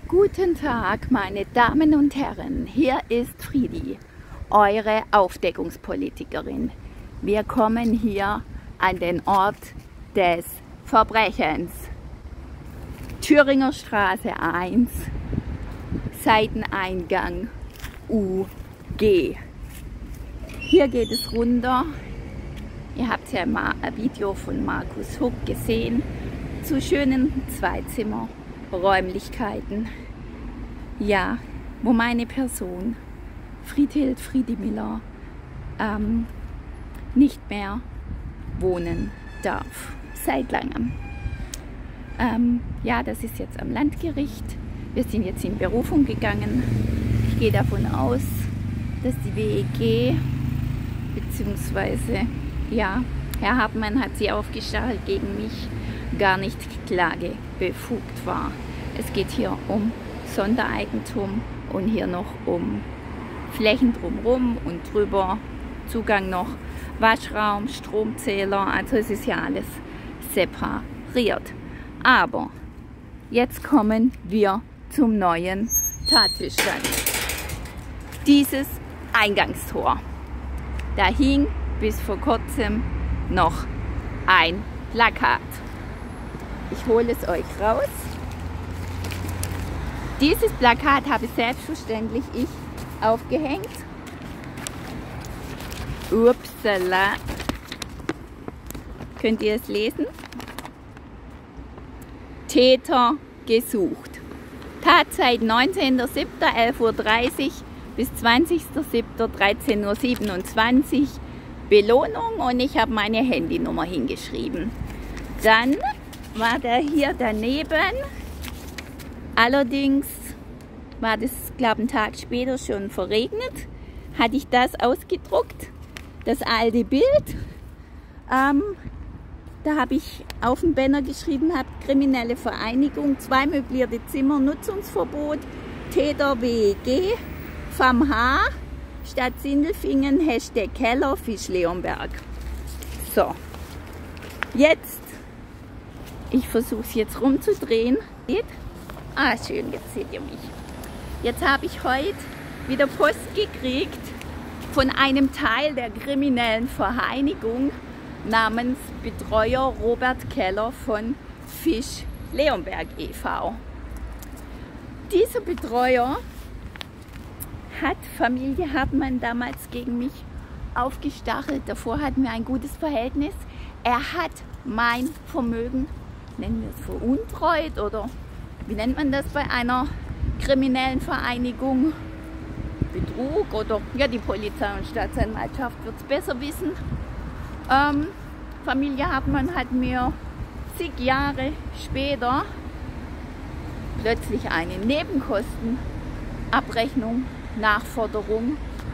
Guten Tag, meine Damen und Herren, hier ist Friedi, eure Aufdeckungspolitikerin. Wir kommen hier an den Ort des Verbrechens. Thüringer Straße 1, Seiteneingang UG. Hier geht es runter. Ihr habt ja mal ein Video von Markus Huck gesehen zu schönen Zweizimmer-Räumlichkeiten. Ja, wo meine Person, Friedhild Friedimiller, nicht mehr wohnen darf, seit langem. Ja, das ist jetzt am Landgericht. Wir sind jetzt in Berufung gegangen. Ich gehe davon aus, dass die WEG beziehungsweise ja, Herr Hartmann hat sie aufgestachelt, gegen mich gar nicht klagebefugt war. Es geht hier um Sondereigentum und hier noch um Flächen drumherum und drüber Zugang noch Waschraum, Stromzähler, also es ist ja alles separiert. Aber jetzt kommen wir zum neuen Tatbestand. Dieses Eingangstor, da hing bis vor kurzem noch ein Plakat. Ich hole es euch raus. Dieses Plakat habe selbstverständlich ich aufgehängt. Upsala. Könnt ihr es lesen? Täter gesucht. Tatzeit 19.07.11:30 Uhr bis 20.07.13:27 Uhr. Belohnung und ich habe meine Handynummer hingeschrieben. Dann war der hier daneben. Allerdings war das, glaube ich, einen Tag später schon verregnet. Hatte ich das ausgedruckt, das alte Bild. Da habe ich auf dem Banner geschrieben, kriminelle Vereinigung, 2 möblierte Zimmer, Nutzungsverbot, Täter WEG, FAMH, Stadt Sindelfingen, Hashtag Keller, Fisch Leonberg. So, jetzt, ich versuche es jetzt rumzudrehen. Ah, schön, jetzt seht ihr mich. Jetzt habe ich heute wieder Post gekriegt von einem Teil der kriminellen Vereinigung namens Betreuer Robert Keller von Fisch Leonberg e.V. Dieser Betreuer hat Familie Hartmann damals gegen mich aufgestachelt. Davor hatten wir ein gutes Verhältnis. Er hat mein Vermögen, nennen wir es veruntreut oder wie nennt man das bei einer kriminellen Vereinigung? Betrug oder ja, die Polizei und Staatsanwaltschaft wird es besser wissen. Familie Hartmann hat mir zig Jahre später plötzlich eine Nebenkostenabrechnung Nachforderung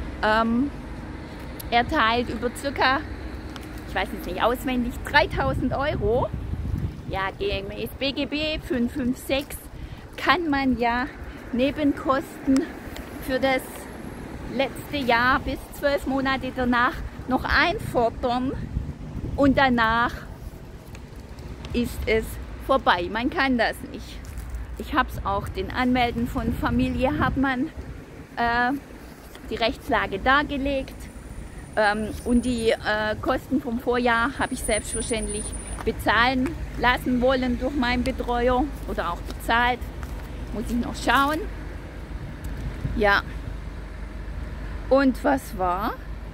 erteilt über ca., ich weiß jetzt nicht auswendig, 3.000 €. Ja, gemäß BGB 556 kann man ja Nebenkosten für das letzte Jahr bis 12 Monate danach noch einfordern und danach ist es vorbei. Man kann das nicht. Ich habe es auch den Anmelden von Familie Hartmann die Rechtslage dargelegt und die Kosten vom Vorjahr habe ich selbstverständlich bezahlen lassen wollen durch meinen Betreuer oder auch bezahlt. Muss ich noch schauen. Ja. Und was war?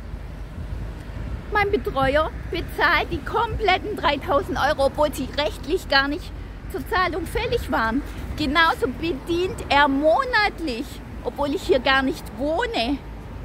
Mein Betreuer bezahlt die kompletten 3.000 €, obwohl sie rechtlich gar nicht zur Zahlung fällig waren. Genauso bedient er monatlich, obwohl ich hier gar nicht wohne,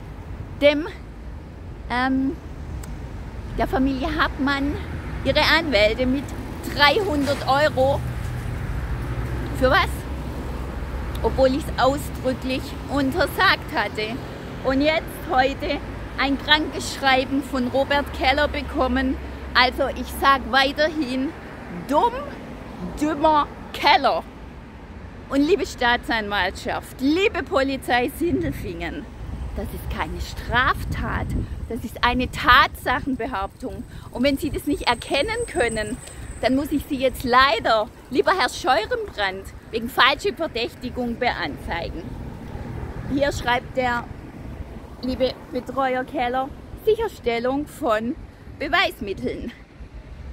der Familie Hartmann ihre Anwälte mit 300 €. Für was? Obwohl ich es ausdrücklich untersagt hatte. Und jetzt heute ein Krankgeschreiben von Robert Keller bekommen. Also ich sage weiterhin, dumm, dümmer Keller. Und liebe Staatsanwaltschaft, liebe Polizei Sindelfingen, das ist keine Straftat, das ist eine Tatsachenbehauptung. Und wenn Sie das nicht erkennen können, dann muss ich Sie jetzt leider, lieber Herr Scheurenbrand, wegen falscher Verdächtigung beanzeigen. Hier schreibt der liebe Betreuer Keller, Sicherstellung von Beweismitteln.